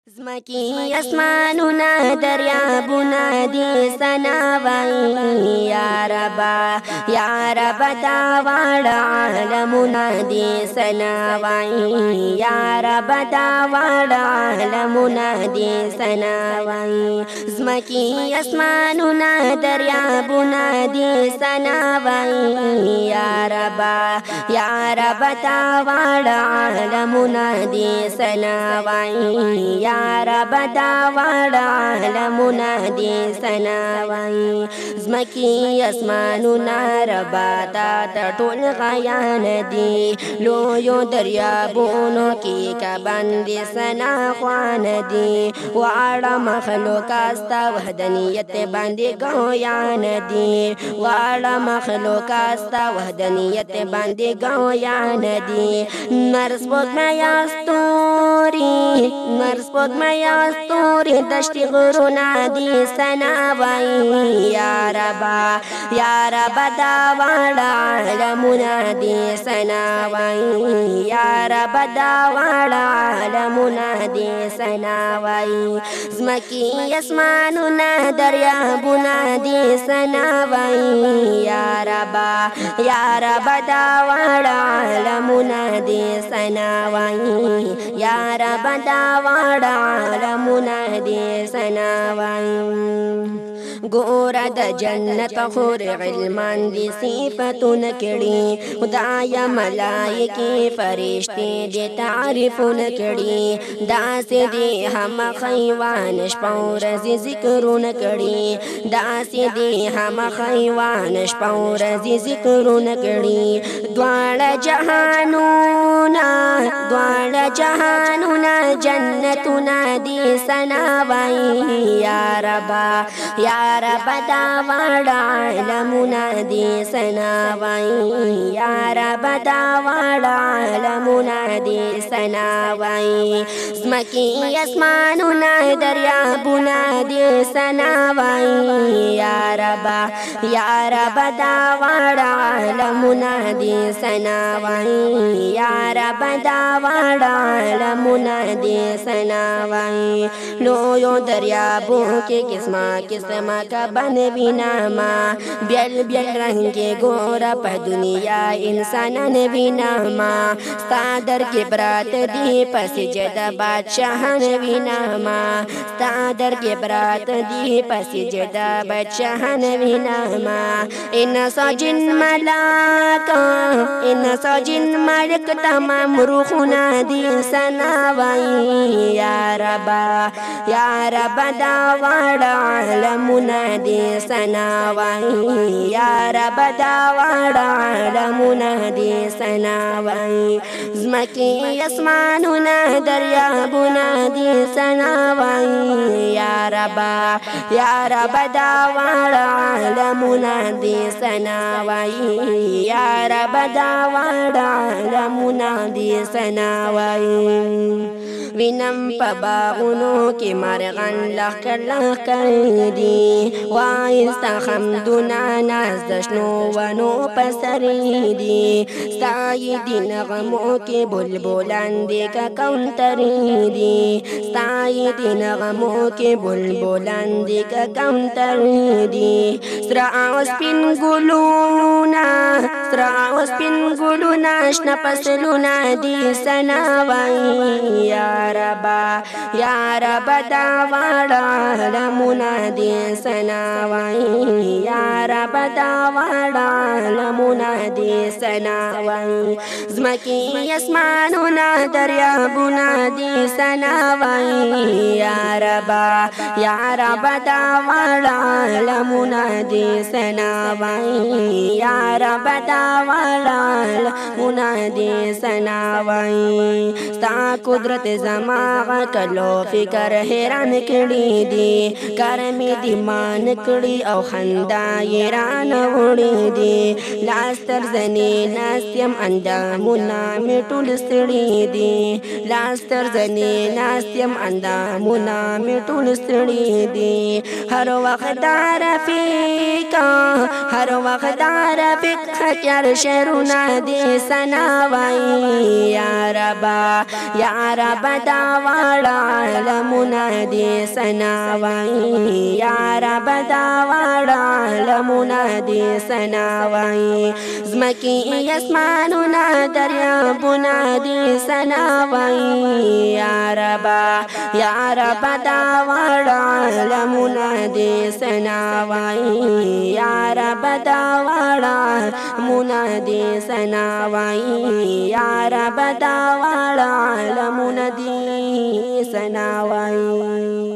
زمکی اسمانونا دریابونا دی سناوی یا رب داوال عالمونا دی سناوی یا رب داوال عالمونا دی سناوی زمکی اسمانونا دریابونا دی سناوی یا رب داوال عالمونا دی سناوی یا رب داوال عالمونا دی سناوی زمکی اسمانونا ربا تا ټول غیان دی لویو دریابونو کی کبان دی سنا خوان دی واړه مخلوق استا وحدانیت باندې ګویان دی واړه مخلوق استا وحدانیت باندې ګویان دی نرس بوګمیا ستوري نرس بوګمیا ستوري دشتي غرونا دی سناوی یا رب داوال عالمونا دی سناوی یا رب داوال عالمونا دی سناوی زمکی اسمانونا دریابونا دی سناوی یا رب داوال عالمونا دی سناوی یا رب داوال عالمونا دی سناوی ګوره د جنت حور علمان دی صفتونه کړي خدای ملائکه فرشتي دی تعریفونه کړي داسې دی هم حیوان شپه ورځ ذکرونه کړي داسې دی هم حیوان شپه ورځ ذکرونه کړي دواړه جهانونه جنتونه دی سناوی یا رب داوال عالمونا دی سناوی یا رب داوال عالمونا دی سناوی زمکی اسمانونا دریابونا دی سناوی یا رب داوال عالمونا دی سناوی یا رب داوال عالمونا دی سناوی لویو دریابو کی قسمه کبان ویناما بیل رنگ گورا په دنیا انسانان ویناما ستا در کې برات دی پس جدا بادشاہان ویناما ستا در کې برات دی پس جدا بادشاہان ویناما ان ساجن ملک تمام روحنا دی سناوی یا رب داوال عالمونا دی سناوی یا رب داوال عالمونا دی سناوی زمکی اسمانونا دریابونا دی سناوی یا رب داوال عالمونا دی سناوی یا رب داوال عالمونا دی سناوی وینم په باغونو کې مرغان لښکر دی وایستا حمدونه ناز د شنو ونو په سر دی ستای د نغمو کې بلبلان دی که کوتر دی ستای د نغمو کې بلبلان دی که کوتر دی سره او سپین ګلونه شنه فصلونه دی سناوی یا رب داوال عالمونا دی سناوی یا رب داوال عالمونا دی سناوی زمکی اسمانونا دریابونا دی سناوی یا رب داوال عالمونا دی سناوی یا رب داوال عالمونا دی سناوی ستا قدرت زما کلو فکر حیران کړي دي کرمې دی مان کړي او خندا یې رانه وړي دي لاس تر زنې ناستیم اندامونه مې ټول ستړي دي لاس تر زنې ناستیم اندامونه مې ټول ستړي دي هر وخت دا رفیق خطر شعرونه دی سناوی یا رب دا واړه عالمونه دې ثنا وایي یا رب دا واړه عالمونه دې ثنا وایي زمکې اسمانونه دریابونه دې ثنا وایي یا رب دا واړه عالمونه دې ثنا وایي یا رب دا واړه عالمونه دې ثنا وایي یا رب دا واړه عالمونه دې ثنا وایي